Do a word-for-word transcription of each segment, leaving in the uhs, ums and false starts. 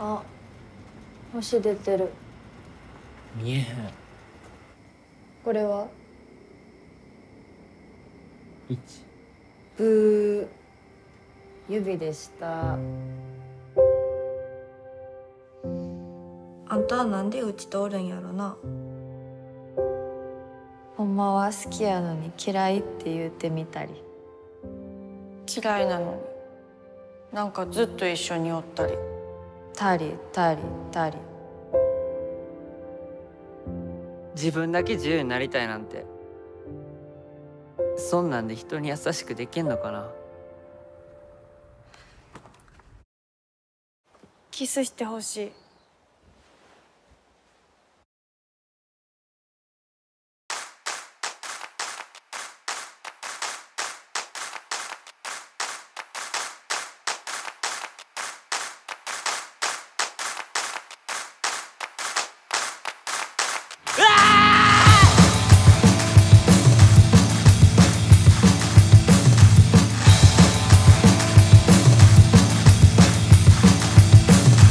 あ、星出てる。 見えへん。 これは？ いち。 ブー。指でした。あんたはなんでうちとおるんやろな。ほんまは好きやのに嫌いって言うてみたり。 嫌いなのになんかずっと一緒におったり。 たりたりたり。 自分だけ自由になりたいなんて、そんなんで人に優しくできんのかな。 キスしてほしい。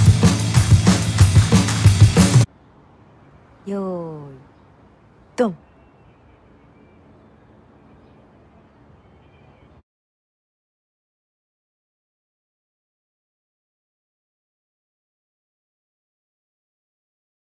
よーいドン。